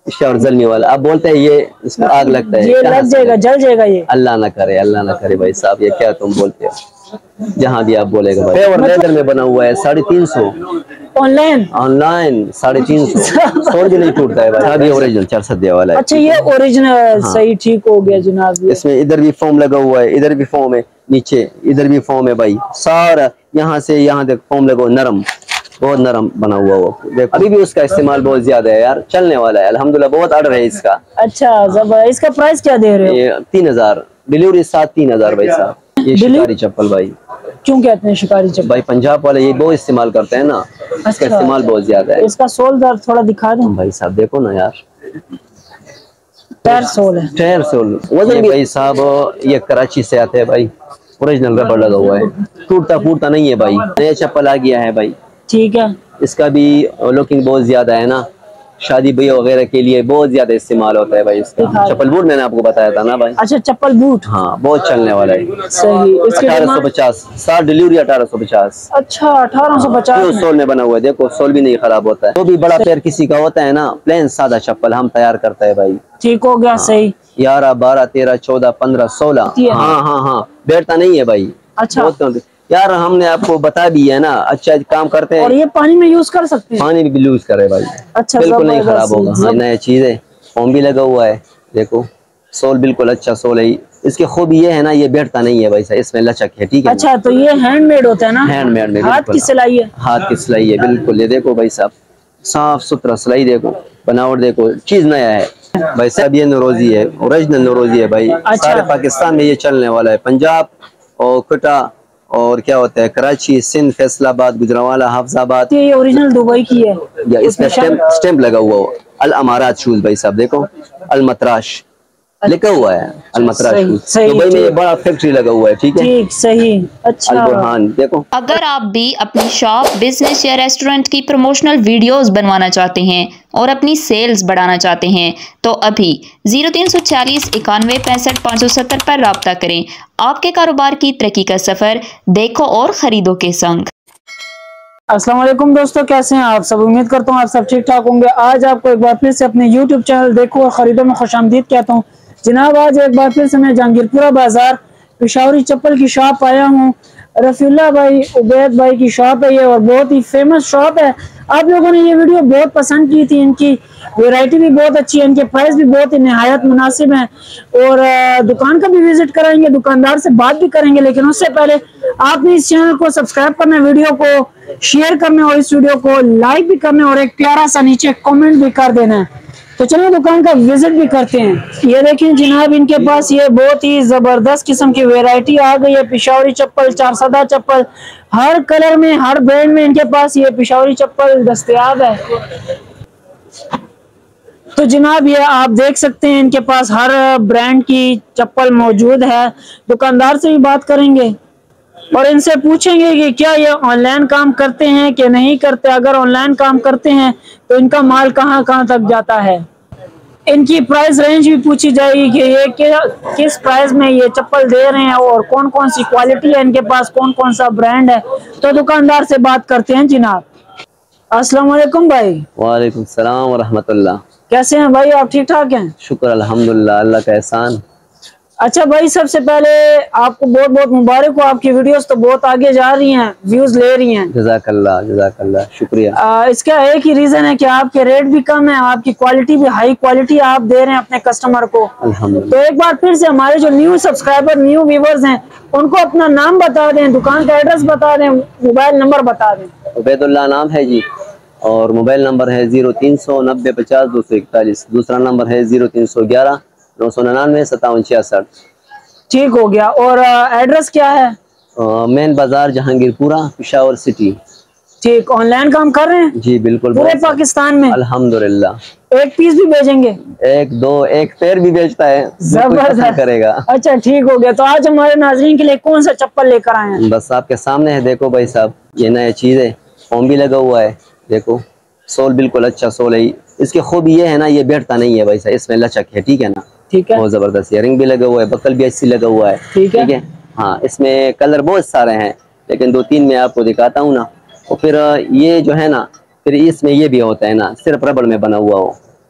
और जलने वाला। अब बोलते हैं ये इसमें आग लगता है, ये लग जाएगा, जल जाएगा ये। अल्लाह ना करे, अल्लाह ना करे भाई साहब, ये क्या तुम बोलते हो, जहाँ भी आप बोलेगा भाई। और लेदर में बना हुआ है 350। ऑनलाइन 350 सोल भी नहीं टूटता है भाई। अभी ओरिजिनल 4 सदिया वाला है। अच्छा ये ओरिजिनल। हाँ। सही, ठीक हो गया जनाब। इसमें इधर भी फोम लगा हुआ है, इधर भी फोम है, नीचे इधर भी फोम है भाई, सारा यहाँ से यहाँ तक फोम लगा, नरम, बहुत नरम बना हुआ वो। देखो अभी भी उसका इस्तेमाल बहुत ज्यादा है यार, चलने वाला है अल्हम्दुलिल्लाह, बहुत ऑर्डर है इसका। अच्छा जबरदस्त। इसका प्राइस क्या दे रहे हो? ये 3000 डिलीवरी, 3,000 भाई साहब। ये शिकारी चप्पल भाई। क्यों कहते हैं शिकारी चप्पल? भाई पंजाब वाले ये बहुत इस्तेमाल करते हैं ना, इसका इस्तेमाल बहुत ज्यादा है। इसका सोल दर थोड़ा दिखा दें भाई साहब, देखो ना यार, टायर सोल है। टायर सोल वजन भी भाई साहब, ये कराची से आते हैं भाई, ओरिजिनल रबर लगा हुआ है, टूटता फूटता नहीं है भाई। नया चप्पल आ गया है भाई, ठीक है। इसका भी लुकिंग बहुत ज्यादा है ना, शादी ब्याह वगैरह के लिए बहुत ज्यादा इस्तेमाल होता है भाई इसका। चप्पल बूट मैंने आपको बताया था ना भाई। अच्छा चप्पल बूट, हाँ बहुत चलने वाला है। सही। इसके 1850, 60 डिलीवरी 1850। अच्छा 1850 सोल में बना हुआ है, देखो सोल भी नहीं खराब होता है। तो भी बड़ा पैर किसी का होता है ना, प्लेन सादा चप्पल हम तैयार करता है भाई। ठीक हो गया। सही। 11, 12, 13, 14, 15, 16। हाँ बैठता नहीं है भाई। अच्छा यार हमने आपको बता भी है ना, अच्छा काम करते हैं। और ये पानी में यूज कर सकते हैं? पानी भी यूज करे भाई। अच्छा बिल्कुल नहीं खराब होगा। हाँ नया चीज है, फोम भी लगा हुआ है, देखो सोल बिल्कुल अच्छा सोल है। इसकी खूबी ये है ना, ये बैठता नहीं है भाई साहब, इसमें लचक है, ठीक है। अच्छा तो ये हैंडमेड होता है ना? हैंडमेड में हाथ की सिलाई है। हाथ की सिलाई है बिल्कुल। ये देखो भाई साहब, साफ सुथरा सिलाई, देखो बनावट, देखो चीज नया है भाई साहब। ये नौरोजी है, ओरिजिनल नौरोजी है भाई। सारे पाकिस्तान में ये चलने वाला है, पंजाब और कोटा और क्या होता है कराची, सिंध, फैसलाबाद, गुजरांवाला, हाफजाबाद। ये ओरिजिनल दुबई की है या इसमें स्टैंप लगा हुआ हो, अल अमारात शूज भाई साहब, देखो अल मतराश लिखा हुआ है, अल मतराश शूज। दुबई में ये बड़ा फैक्ट्री लगा हुआ है, ठीक है। ठीक सही। अच्छा अल बुरहान देखो। अगर आप भी अपनी शॉप, बिजनेस या रेस्टोरेंट की प्रमोशनल वीडियोस बनवाना चाहते हैं और अपनी सेल्स बढ़ाना चाहते हैं तो अभी 0340 91 65 570 पर राब्ता करें। आपके कारोबार की तरक्की का सफर देखो और खरीदो के संग। अस्सलाम वालेकुम दोस्तों, कैसे हैं आप सब? उम्मीद करता हूँ आप सब ठीक ठाक होंगे। आज आपको एक बार फिर से अपने YouTube चैनल देखो और खरीदो में खुशामदीद कहता हूँ जनाब। आज एक बार फिर से मैं जहांगीरपुरा बाजार पेशावरी चप्पल की शॉप आया हूँ। रफीला भाई, उबैद भाई की शॉप है ये और बहुत ही फेमस शॉप है। आप लोगों ने ये वीडियो बहुत पसंद की थी, इनकी वैरायटी भी बहुत अच्छी है, इनके प्राइस भी बहुत ही निहायत मुनासिब हैं। और दुकान का भी विजिट कराएंगे, दुकानदार से बात भी करेंगे, लेकिन उससे पहले आपने इस चैनल को सब्सक्राइब करना, वीडियो को शेयर करना और इस वीडियो को लाइक भी करना और एक प्यारा सा नीचे कमेंट भी कर देना है। तो चलिए दुकान का विजिट भी करते हैं। ये देखिए जनाब, इनके पास ये बहुत ही जबरदस्त किस्म की वैरायटी आ गई है। पेशावरी चप्पल, 4 सदा चप्पल, हर कलर में, हर ब्रांड में इनके पास ये पेशावरी चप्पल दस्तयाब है। तो जनाब ये आप देख सकते हैं इनके पास हर ब्रांड की चप्पल मौजूद है। दुकानदार से भी बात करेंगे और इनसे पूछेंगे कि क्या ये ऑनलाइन काम करते हैं कि नहीं करते। अगर ऑनलाइन काम करते हैं तो इनका माल कहां कहां तक जाता है। इनकी प्राइस रेंज भी पूछी जाएगी कि ये किस प्राइस में ये चप्पल दे रहे हैं और कौन कौन सी क्वालिटी है इनके पास, कौन कौन सा ब्रांड है। तो दुकानदार से बात करते हैं जनाब। अस्सलाम वालेकुम भाई। वालेकुम सलाम व रहमतुल्लाह। कैसे हैं भाई आप? ठीक ठाक हैं? शुक्र अल्हम्दुलिल्लाह, अल्लाह का एहसान। अच्छा भाई, सबसे पहले आपको बहुत बहुत मुबारक हो, आपकी वीडियोस तो बहुत आगे जा रही हैं, व्यूज ले रही हैं। जज़ाकल्लाह जज़ाकल्लाह, शुक्रिया। इसका एक ही रीजन है कि आपके रेट भी कम है, आपकी क्वालिटी भी हाई क्वालिटी आप दे रहे हैं अपने कस्टमर को। तो एक बार फिर से हमारे जो न्यू सब्सक्राइबर, न्यू व्यूवर्स हैं, उनको अपना नाम बता दें, दुकान का एड्रेस बता दें, मोबाइल नंबर बता दें। उबैदुल्लाह नाम है जी और मोबाइल नंबर है 0300 90 50 241। दूसरा नंबर है 0311 999 57 66। ठीक हो गया। और एड्रेस क्या है? मेन बाजार जहांगीरपुरा, पेशावर सिटी। ठीक। ऑनलाइन काम कर रहे हैं? जी बिल्कुल, पूरे पाकिस्तान में? अल्हम्दुलिल्लाह। एक पीस भी भेजेंगे? एक दो, एक पैर भी बेचता है, जबरदस्त करेगा। अच्छा ठीक हो गया। तो आज हमारे नाजरीन के लिए कौन सा चप्पल लेकर आए हैं? बस आपके सामने है, देखो भाई साहब, ये नया चीज है, फोम भी लगा हुआ है, देखो सोल बिल्कुल अच्छा सोल है। इसकी खूबी ये है ना, ये बैठता नहीं है भाई साहब, इसमें लचक है, ठीक है ना। ठीक है। बहुत जबरदस्त इयरिंग भी लगा हुआ है, बकल भी अच्छी लगा हुआ है, ठीक है। हाँ इसमें कलर बहुत सारे हैं, लेकिन 2-3 मैं आपको दिखाता हूँ ना। और फिर ये जो है ना, फिर इसमें ये भी होता है ना, सिर्फ रबड़ में बना हुआ हो,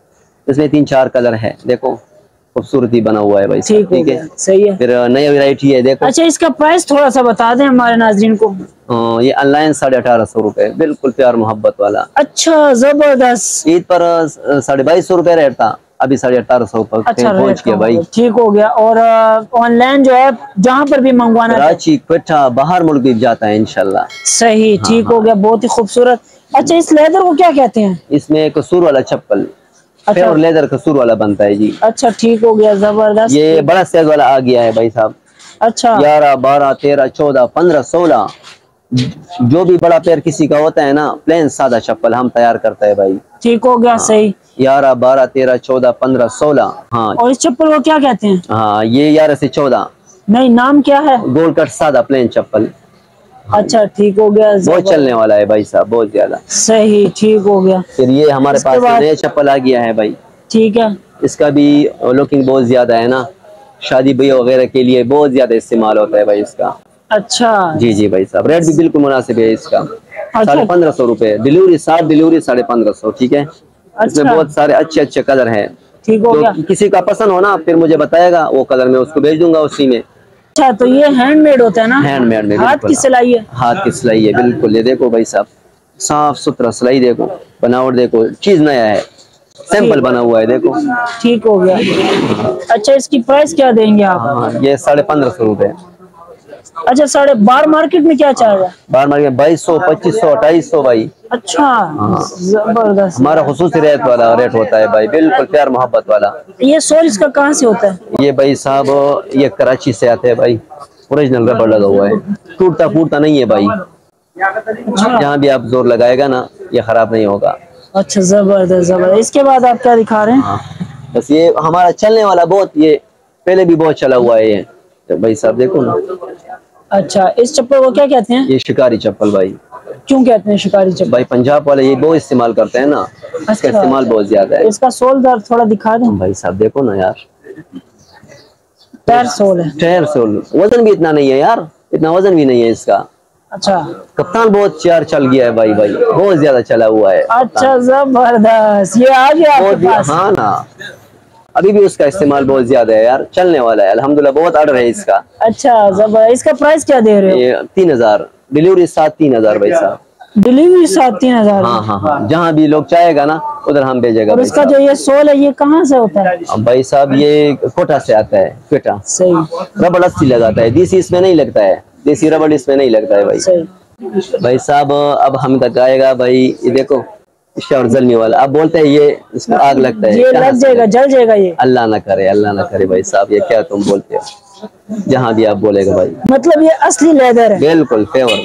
इसमें 3-4 कलर है, देखो खूबसूरती बना हुआ है भाई। ठीक है, सही है। फिर नई वैरायटी है, देखो। अच्छा, इसका प्राइस थोड़ा सा बता दें हमारे नाजरीन को। ये ऑनलाइन 1850 रुपए, बिल्कुल प्यार मोहब्बत वाला। अच्छा, जबरदस्त। ईद पर 2250 रुपए रेट था, अभी 1850 पर अच्छा, पहुंच गया भाई। ठीक हो गया। और ऑनलाइन जो है जहाँ पर भी मंगवाना, कराची, क्वेटा, बाहर मुल्क भी जाता है इंशाल्लाह। सही, ठीक हो गया, बहुत ही खूबसूरत। अच्छा, इस लेदर को क्या कहते हैं? इसमें कसूर वाला चप्पल, अच्छा, और लेदर कसूर वाला बनता है जी। अच्छा, ठीक हो गया, जबरदस्त। ये बड़ा साइज वाला आ गया है भाई साहब। अच्छा, 11, 12, 13, 14, 15, 16 जो भी बड़ा पैर किसी का होता है ना, प्लेन सादा चप्पल हम तैयार करते हैं भाई। ठीक हो गया, सही। 11, 12, 13, 14, 15, 16। हाँ, और इस चप्पल को क्या कहते हैं? हाँ, ये 11 से 14। नहीं, नाम क्या है? गोल कट सादा प्लेन चप्पल। अच्छा, ठीक हो गया, बहुत चलने वाला है भाई साहब, बहुत ज्यादा। सही, ठीक हो गया। फिर ये हमारे पास नया चप्पल आ गया है भाई। ठीक है। इसका भी लुकिंग बहुत ज्यादा है ना, शादी ब्याह वगैरह के लिए बहुत ज्यादा इस्तेमाल होता है भाई इसका। अच्छा, जी जी भाई साहब, रेट भी बिल्कुल मुनासिब है इसका। अच्छा। 1550 रुपए, डिलीवरी 7, डिलीवरी 1550, ठीक है। इसमें बहुत सारे अच्छे अच्छे कलर हैं। ठीक हो गया। किसी का पसंद हो ना, फिर मुझे बताएगा, वो कलर मैं उसको भेज दूंगा उसी में। अच्छा, तो ये हैंडमेड होता है ना? हैंडमेड में, हाथ की सिलाई है? हाथ की सिलाई है, बिल्कुल। ये देखो भाई साहब, साफ सुथरा सिलाई, देखो बनावट, देखो चीज नया है, सैंपल बना हुआ है, देखो। ठीक हो गया। अच्छा, इसकी प्राइस क्या देंगे आप? ये 1550 रुपए। अच्छा, 12.5 मार्केट में क्या चार्ज है? बाहर मार्केट में 2200, 2500, 2800 भाई। अच्छा, जबरदस्त। हमारा खुसूसी रेट वाला रेट होता है भाई, बिल्कुल प्यार मोहब्बत वाला। ये सोल इसका कहाँ से होता है? ये भाई साहब, ये कराची से आते हैं भाई, ओरिजिनल रबर लगा हुआ है, टूटता फूटता नहीं है भाई। जहाँ भी आप जोर लगाएगा ना, ये खराब नहीं होगा। अच्छा, जबरदस्त, जबरदस्त। इसके बाद आप क्या दिखा रहे हैं? बस ये हमारा चलने वाला बहुत, ये पहले भी बहुत चला हुआ है ये, तो भाई साहब देखो ना। अच्छा, इस चप्पल को क्या कहते हैं? ये शिकारी चप्पल भाई। क्यों कहते हैं शिकारी चप्पल? भाई पंजाब वाले ये बहुत इस्तेमाल करते हैं ना, इसका इस्तेमाल बहुत ज्यादा है। इसका सोल दर थोड़ा दिखा दें भाई साहब, देखो ना यार, टायर सोल है। टायर सोल, वजन भी इतना नहीं है यार, इतना वजन भी नहीं है इसका। अच्छा, कप्तान बहुत चार चल गया है भाई, बहुत ज्यादा चला हुआ है। अच्छा, जबरदस्त। ये आ गया आपके पास? हाँ ना, अभी भी उसका इस्तेमाल बहुत ज्यादा है यार, चलने वाला है अल्हम्दुलिल्लाह, बहुत ऑर्डर है इसका। अच्छा, जबरदस्त। इसका प्राइस क्या दे रहे हो? ये 3000, डिलीवरी 7-3000 भाई साहब। डिलीवरी 7-3 हज़ार? हाँ हाँ हाँ, जहाँ भी लोग चाहेगा ना उधर हम भेजेगा। और इसका जो ये सोल है, ये कहाँ से होता है? भाई साहब, ये कोटा से आता है, क्वेटा। सही। रबड़ अस्सी लगाता है, देसी इसमें नहीं लगता है, देसी रबड़ इसमें नहीं लगता है भाई। सही। भाई साहब, अब हम तक आएगा भाई, ये देखो शौर जलने वाला। अब बोलते हैं ये इसमें आग लगता है, ये लग जाएगा, जल जाएगा ये? अल्लाह ना करे, अल्लाह ना करे भाई साहब, ये क्या तुम बोलते हो, जहाँ भी आप बोलेगा भाई। मतलब ये असली लेदर है? बिल्कुल फेवर।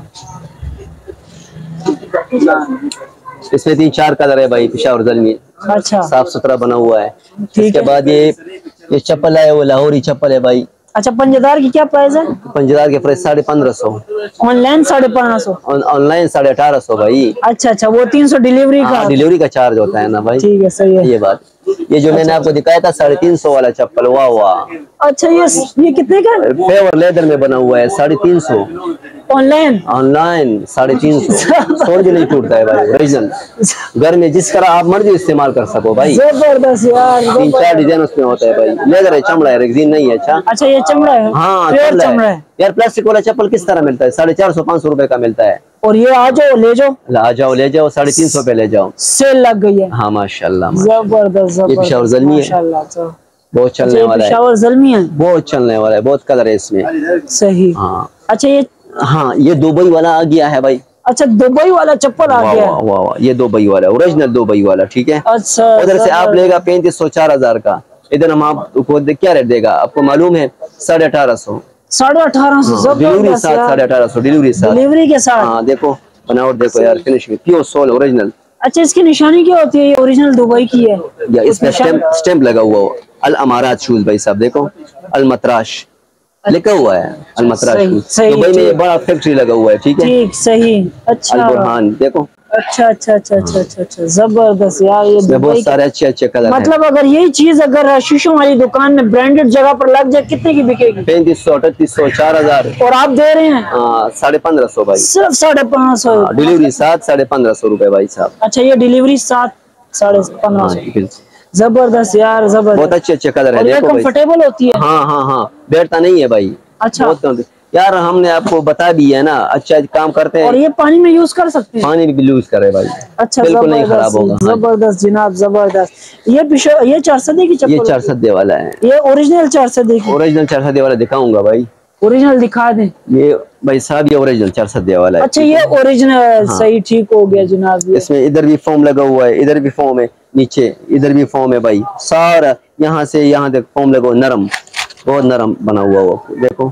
इसमें 3-4 कलर है भाई, पिशावर जलमी। अच्छा, साफ सुथरा बना हुआ है। ठीक इसके है। बाद ये चप्पल है, वो लाहौरी चप्पल है भाई। अच्छा, पंजेदार की क्या प्राइस है? पंजेदार के प्राइस 1550। ऑनलाइन 1550? ऑनलाइन 1850 भाई। अच्छा अच्छा, वो 300 डिलीवरी का? डिलीवरी का चार्ज होता है ना भाई। ठीक है, सही है। ये बात, ये जो मैंने आपको दिखाया था 350 वाला चप्पल, वाह वाह। अच्छा, ये कितने का? फेवर लेदर में बना हुआ है, 350। ऑनलाइन? ऑनलाइन 350। सोल भी नहीं टूटता है भाई, ओरिजिनल। घर में जिस तरह आप मर्जी इस्तेमाल कर सको भाई। जबरदस्त यार। 3-4 डिजाइन उसमें होता है भाई। लेदर है, चमड़ा है, रेक्सीन नहीं है। अच्छा, ये चमड़ा है? हाँ, चमड़ा है यार। प्लास्टिक वाला चप्पल किस तरह मिलता है? 450-500 रुपए का मिलता है। और ये आ जाओ ले जाओ, आ जाओ ले जाओ, 350 पे ले जाओ, सेल लग गई है। हाँ माशाल्लाह। जबरदस्त। ये पिशावर जलमी है, बहुत चलने वाला है। पिशावर जलमी है, बहुत चलने वाला है, बहुत कलर है इसमें। सही। हाँ। अच्छा, ये दुबई वाला आ गया है भाई। अच्छा, दुबई वाला चप्पल आ गया? वाह वाह, ये दुबई वाला, ओरिजिनल दुबई वाला, ठीक है। अच्छा, उधर से आप लेगा 3500-4000 का, इधर हम आपको क्या रेट देगा आपको मालूम है? 1850। 1850? डिलीवरी 1850, डिलीवरी के साथ। हाँ, देखो बनावट देखो यार, फिनिशिंग प्योर सोल ओरिजिनल। अच्छा, इसकी निशानी क्या होती है? ये ओरिजिनल दुबई की है या इसमें स्टैंप लगा हुआ हो, अल अमारात शूज भाई साहब, देखो अल मतराश लिखा हुआ है, अल मतराश शूज। दुबई में ये बड़ा फैक्ट्री लगा हुआ है, ठीक है। ठीक, सही। अच्छा, अल बुरहान देखो। अच्छा अच्छा अच्छा अच्छा अच्छा अच्छा, जबरदस्त यार। ये बहुत सारे अच्छे कलर मतलब अगर यही चीज अगर शीशों वाली दुकान में ब्रांडेड जगह पर लग जाए, कितने की बिकेगी? 3500, 3800, 4000। और आप दे रहे हैं 1550 भाई, सिर्फ 1550? डिलीवरी 7, 1550 रुपए भाई साहब। अच्छा, ये डिलीवरी 7, 1550। जबरदस्त यार, जबरदस्त। बहुत अच्छे कलर है, और ये देखो भाई। कंफर्टेबल होती है? हाँ हाँ हाँ, बैठता नहीं है भाई। अच्छा यार हमने आपको बता दिया है ना, अच्छा काम करते हैं। और ये पानी में यूज कर सकते हैं? पानी भी यूज करे भाई। अच्छा, बिल्कुल नहीं खराब होगा। जबरदस्त जनाब, जबरदस्त। ये 4 सदी की चप्पल? ये 4 सदे वाला है। ये ओरिजिनल 4 सदी की? ओरिजिनल 4 सदे वाला दिखाऊंगा भाई। ओरिजिनल दिखा दें। ये भाई साहब, ये ओरिजिनल 4 सदे वाला है। अच्छा, ये ओरिजिनल। हाँ। सही, ठीक हो गया जनाब। इसमें इधर भी फोम लगा हुआ है, इधर भी फोम है, नीचे इधर भी फोम है भाई। सारा यहाँ से यहाँ तक फोम लगा, नरम, बहुत नरम बना हुआ वो, देखो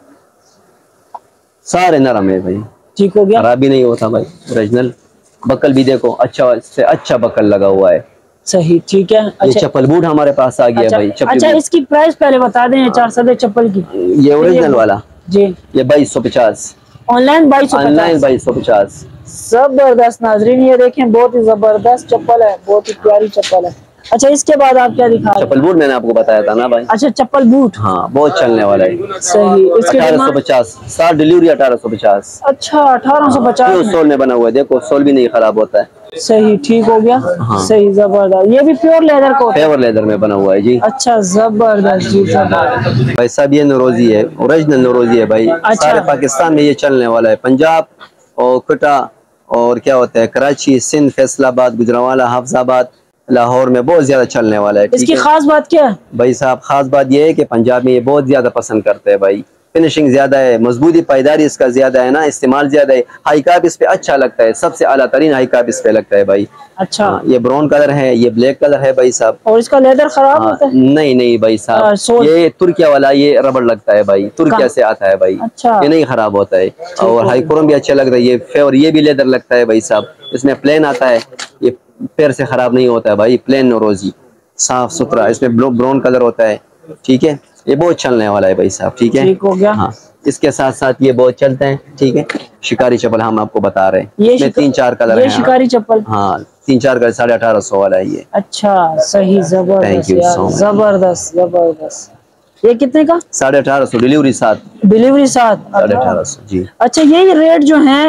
सारे नरम है भाई। ठीक हो गया, खराब भी नहीं होता भाई। ओरिजिनल बकल भी देखो, अच्छा से अच्छा बकल लगा हुआ है। सही, ठीक है। ये अच्छा, चप्पल बूट हमारे पास आ गया अच्छा, भाई। अच्छा, इसकी प्राइस पहले बता दें 4 सदे चप्पल की। ये ओरिजिनल वाला जी, ये 2250, ऑनलाइन 2250, ऑनलाइन 2250। जबरदस्त नाजरीन, ये देखें बहुत ही जबरदस्त चप्पल है, बहुत ही प्यारी चप्पल है। अच्छा, इसके बाद आप क्या दिखा रहे हैं? चप्पल बूट मैंने आपको बताया था ना भाई। अच्छा, चप्पल बूट। हाँ, बहुत चलने वाला है। सही, इसके 1850, 60 डिलीवरी 1850। अच्छा, 1850 प्योर सोल में बना हुआ है, देखो सोल भी नहीं खराब होता है। सही, ठीक हो गया। हाँ। सही, जबरदस्त। ये भी प्योर लेदर को? फेवर लेदर में बना हुआ है जी। अच्छा, जबरदस्त जी, जबरदस्त। भाई साहब, ये नौरोजी है, ओरिजिनल नौरोजी है भाई। अच्छा। सारे पाकिस्तान में ये चलने वाला है। पंजाब और कोटा और क्या होता है, कराची, सिंध, फैसलाबाद, गुजरांवाला, हाफजाबाद, लाहौर में बहुत ज्यादा चलने वाला है। इसकी खास बात क्या है भाई साहब? खास बात ये है कि पंजाब में ये बहुत ज्यादा पसंद करते हैं भाई। फिनिशिंग ज्यादा है, मजबूती पायदारी इसका ज्यादा है ना, इस्तेमाल ज्यादा है। हाई काप इस पे अच्छा लगता है, सबसे आला तरीन हाई काप इस पे लगता है भाई। अच्छा। ये ब्राउन कलर है, ये ब्लैक कलर है भाई साहब। और इसका लेदर खराब होता है? नहीं नहीं भाई साहब, ये तुर्किया वाला ये रबड़ लगता है भाई, तुर्किया से आता है भाई। अच्छा। ये नहीं खराब होता है। और हाई क्रोम भी अच्छा लगता है ये फेवर। ये भी लेदर लगता है भाई साहब, इसमें प्लेन आता है, ये पैर से खराब नहीं होता है भाई। प्लेन नौरोजी साफ सुथरा, इसमें ब्राउन कलर होता है। ठीक है, ये बहुत चलने वाला है भाई साहब। ठीक है, ठीक हो गया। हाँ, इसके साथ साथ ये बहुत चलते हैं। ठीक है, शिकारी चप्पल हम आपको बता रहे हैं, ये 3-4 कलर है। शिकारी चप्पल? हाँ, 3-4 कलर, 1850 वाला है ये। अच्छा, सही, जबरदस्त Thank you यार, so much. जबरदस्त, जबरदस्त। ये कितने का? 1850, डिलीवरी 7। डिलीवरी 7? 1850 जी। अच्छा, ये रेट जो है,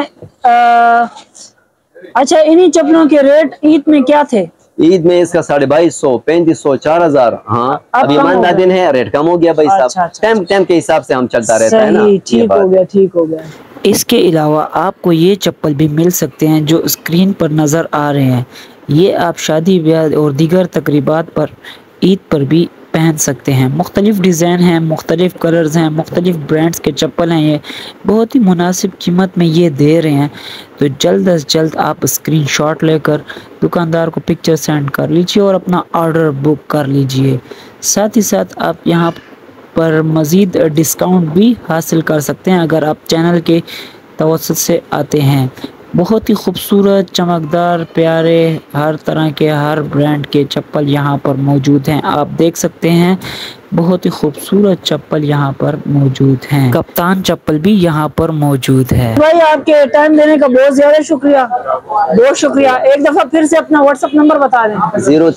अच्छा, इन्हीं चप्पलों के रेट ईद में क्या थे? ईद में इसका 2250, 3500, 4000। हाँ, अभी ईमानदार दिन है, रेट कम हो गया भाई साहब। अच्छा, टाइम के हिसाब से हम चलता रहता है ना। ठीक हो गया, ठीक हो गया। इसके अलावा आपको ये चप्पल भी मिल सकते हैं जो स्क्रीन पर नज़र आ रहे हैं। ये आप शादी ब्याह और दीगर तकरीबात पर ईद पर भी पहन सकते हैं। मुख्तलिफ डिज़ाइन हैं, मुख्तलिफ कलर्स हैं, मुख्तलिफ ब्रांड्स के चप्पल हैं। ये बहुत ही मुनासिब कीमत में ये दे रहे हैं। तो जल्द अज जल्द आप स्क्रीनशॉट लेकर दुकानदार को पिक्चर सेंड कर लीजिए और अपना ऑर्डर बुक कर लीजिए। साथ ही साथ आप यहाँ पर मज़ीद डिस्काउंट भी हासिल कर सकते हैं अगर आप चैनल के तवस्सुत से आते हैं। बहुत ही खूबसूरत, चमकदार, प्यारे, हर तरह के, हर ब्रांड के चप्पल यहाँ पर मौजूद हैं। आप देख सकते हैं बहुत ही खूबसूरत चप्पल यहाँ पर मौजूद हैं। कप्तान चप्पल भी यहाँ पर मौजूद है। भाई, आपके टाइम देने का बहुत ज्यादा शुक्रिया, बहुत शुक्रिया। एक दफा फिर से अपना व्हाट्सएप नंबर बता दें।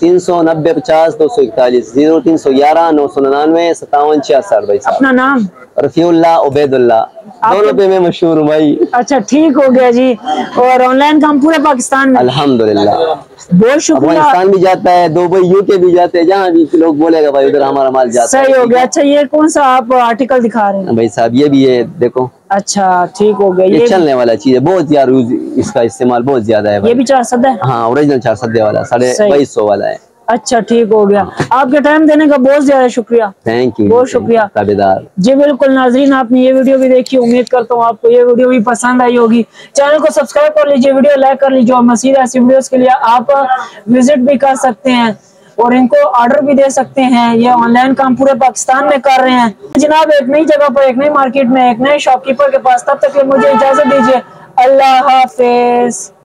0390 50 241, 0311 999 57 66 भाई साहब। अपना नाम? रफीउल्लाह, उबैदुल्लाह, दोनों पे मैं मशहूर हूँ भाई। अच्छा, ठीक हो गया जी। और ऑनलाइन काम पूरे पाकिस्तान में? अल्हम्दुलिल्लाह, बहुत शुक्रिया। अफगानिस्तान भी जाता है, दुबई, यूके भी जाते हैं, जहाँ भी लोग बोलेगा भाई उधर हमारा माल जाता है। सही हो गया। अच्छा, ये कौन सा आप आर्टिकल दिखा रहे हैं? भाई साहब, ये भी है, देखो। अच्छा, ठीक हो गया। ये चलने वाला चीज है, बहुत यार इसका इस्तेमाल बहुत ज्यादा है भाई। ये भी 4 सदे है? हाँ, ओरिजिनल 4 सदे वाला, 2250 वाला है। अच्छा, ठीक हो गया। आपके टाइम देने का बहुत ज्यादा शुक्रिया। थैंक यू, बहुत शुक्रिया ताबेदार जी। बिल्कुल नाजरीन, आपने ये वीडियो भी देखी, उम्मीद करता हूँ आपको ये वीडियो भी पसंद आई होगी। चैनल को सब्सक्राइब कर लीजिए, वीडियो लाइक कर लीजिए और मज़ीद ऐसी वीडियोस के लिए आप विजिट भी कर सकते हैं और इनको ऑर्डर भी दे सकते हैं। ये ऑनलाइन काम पूरे पाकिस्तान में कर रहे हैं जनाब। एक नई जगह पर, एक नई मार्केट में, एक नए शॉपकीपर के पास। तब तक के मुझे इजाजत दीजिए। अल्लाह हाफिज।